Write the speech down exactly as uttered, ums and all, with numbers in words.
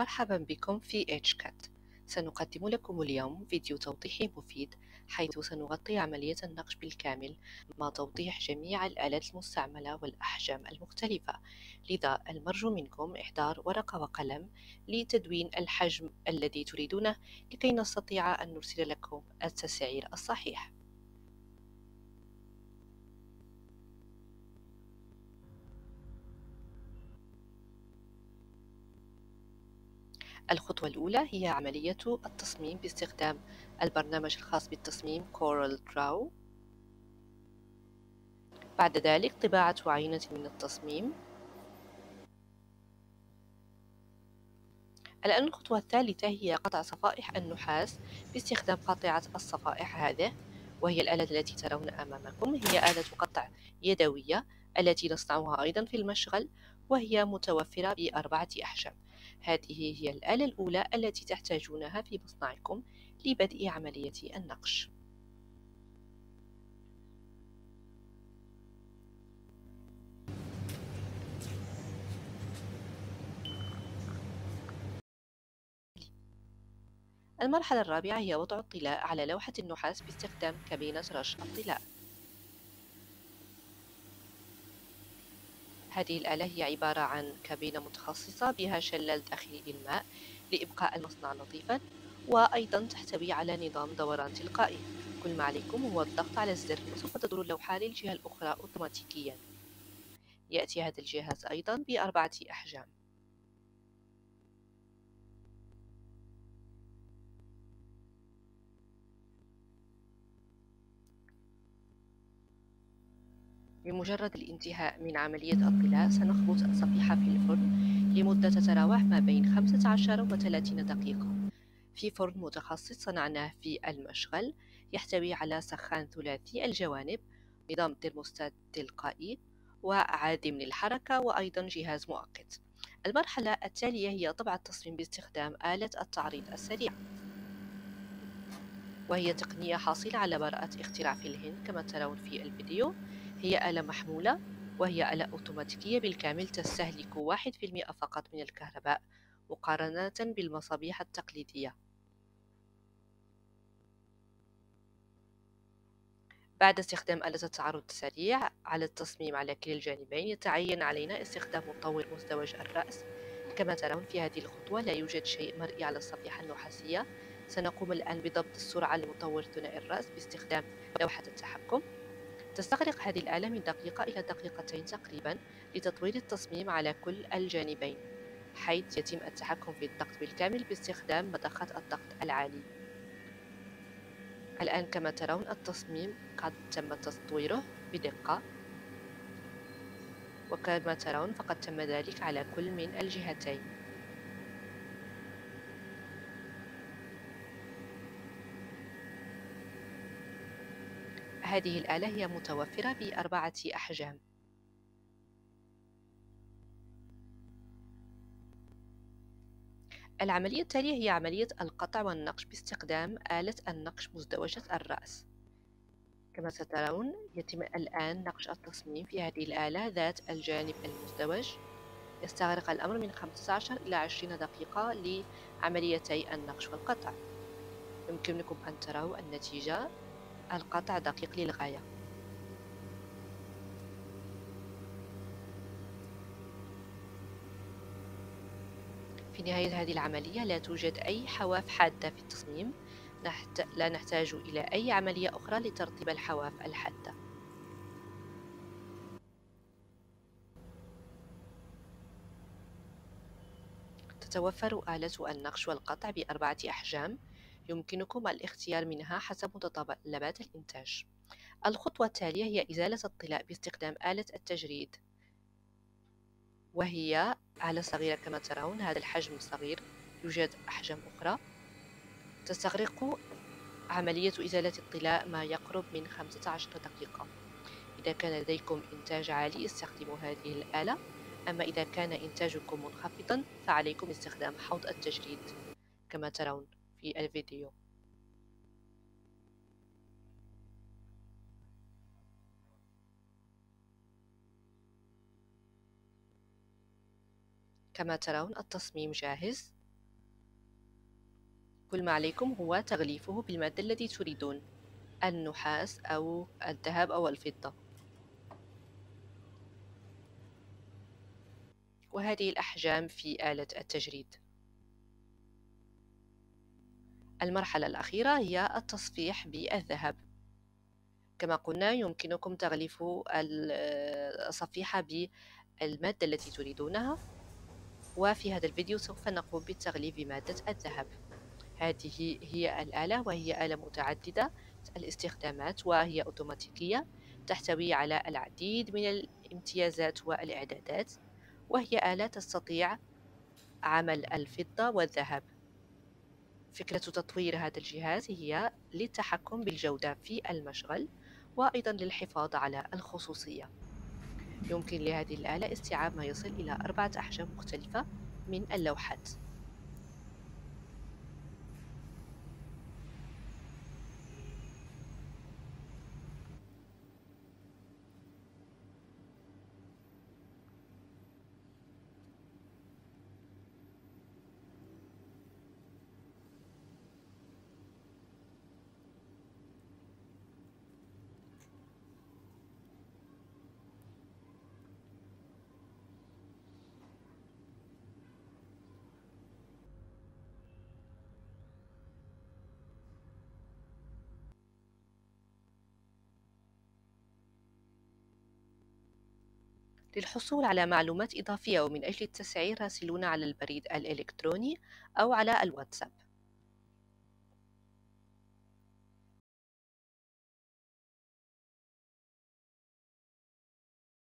مرحبا بكم في إتشكات. سنقدم لكم اليوم فيديو توضيحي مفيد، حيث سنغطي عملية النقش بالكامل مع توضيح جميع الآلات المستعملة والأحجام المختلفة. لذا المرجو منكم إحضار ورقة وقلم لتدوين الحجم الذي تريدونه لكي نستطيع أن نرسل لكم التسعير الصحيح. الخطوة الأولى هي عملية التصميم باستخدام البرنامج الخاص بالتصميم كورل دراو. بعد ذلك طباعة عينة من التصميم. الآن الخطوة الثالثة هي قطع صفائح النحاس باستخدام قاطعة الصفائح هذه، وهي الآلة التي ترون أمامكم. هي آلة قطع يدوية التي نصنعها أيضا في المشغل، وهي متوفرة بأربعة أحجام. هذه هي الآلة الأولى التي تحتاجونها في مصنعكم لبدء عملية النقش. المرحلة الرابعة هي وضع الطلاء على لوحة النحاس باستخدام كابينة رش الطلاء. هذه الآلة هي عبارة عن كابينة متخصصة بها شلال داخلي للماء لإبقاء المصنع نظيفا، وأيضا تحتوي على نظام دوران تلقائي. كل ما عليكم هو الضغط على الزر وسوف تدور اللوحة للجهة الأخرى أوتوماتيكيا. يأتي هذا الجهاز أيضا بأربعة أحجام. بمجرد الانتهاء من عملية الطلاء سنخبز الصفيحة في الفرن لمدة تتراوح ما بين خمسة عشر و ثلاثين دقيقة في فرن متخصص صنعناه في المشغل، يحتوي على سخان ثلاثي الجوانب، نظام ترموستات تلقائي وعادم للحركة، وأيضا جهاز مؤقت. المرحلة التالية هي طبع التصميم باستخدام آلة التعريض السريع، وهي تقنية حاصلة على براءة اختراع في الهند كما ترون في الفيديو. هي آلة محمولة، وهي آلة أوتوماتيكية بالكامل، تستهلك واحد في المئة فقط من الكهرباء مقارنة بالمصابيح التقليدية. بعد استخدام آلة التعرض السريع على التصميم على كلا الجانبين، يتعين علينا استخدام مطور مزدوج الرأس. كما ترون في هذه الخطوة لا يوجد شيء مرئي على الصفيحة النحاسية. سنقوم الآن بضبط السرعة لمطور ثنائي الرأس باستخدام لوحة التحكم. تستغرق هذه الآلة من دقيقة إلى دقيقتين تقريبا لتطوير التصميم على كل الجانبين، حيث يتم التحكم في الضغط بالكامل باستخدام مضخة الضغط العالي. الآن كما ترون التصميم قد تم تطويره بدقة، وكما ترون فقد تم ذلك على كل من الجهتين. هذه الآلة هي متوفرة بأربعة أحجام. العملية التالية هي عملية القطع والنقش باستخدام آلة النقش مزدوجة الرأس. كما سترون يتم الآن نقش التصميم في هذه الآلة ذات الجانب المزدوج. يستغرق الأمر من خمسة عشر إلى عشرين دقيقة لعمليتي النقش والقطع. يمكنكم أن تروا النتيجة، القطع دقيق للغاية. في نهاية هذه العملية لا توجد أي حواف حادة في التصميم. نحت... لا نحتاج إلى أي عملية أخرى لترطيب الحواف الحادة. تتوفر آلة النقش والقطع بأربعة أحجام، يمكنكم الاختيار منها حسب متطلبات الإنتاج. الخطوة التالية هي إزالة الطلاء باستخدام آلة التجريد، وهي آلة صغيرة كما ترون. هذا الحجم صغير، يوجد أحجام أخرى. تستغرق عملية إزالة الطلاء ما يقرب من خمسة عشر دقيقة. إذا كان لديكم إنتاج عالي استخدموا هذه الآلة، أما إذا كان إنتاجكم منخفضا فعليكم استخدام حوض التجريد كما ترون في الفيديو. كما ترون التصميم جاهز. كل ما عليكم هو تغليفه بالمادة التي تريدون، النحاس أو الذهب أو الفضة. وهذه الأحجام في آلة التجريد. المرحلة الأخيرة هي التصفيح بالذهب. كما قلنا يمكنكم تغليف الصفيحة بالمادة التي تريدونها، وفي هذا الفيديو سوف نقوم بالتغليف بمادة الذهب. هذه هي الآلة، وهي آلة متعددة الاستخدامات، وهي أوتوماتيكية، تحتوي على العديد من الامتيازات والإعدادات، وهي آلة تستطيع عمل الفضة والذهب. فكرة تطوير هذا الجهاز هي للتحكم بالجودة في المشغل، وأيضا للحفاظ على الخصوصية. يمكن لهذه الآلة استيعاب ما يصل إلى أربعة أحجام مختلفة من اللوحات. للحصول على معلومات إضافية ومن أجل التسعير راسلونا على البريد الإلكتروني أو على الواتساب.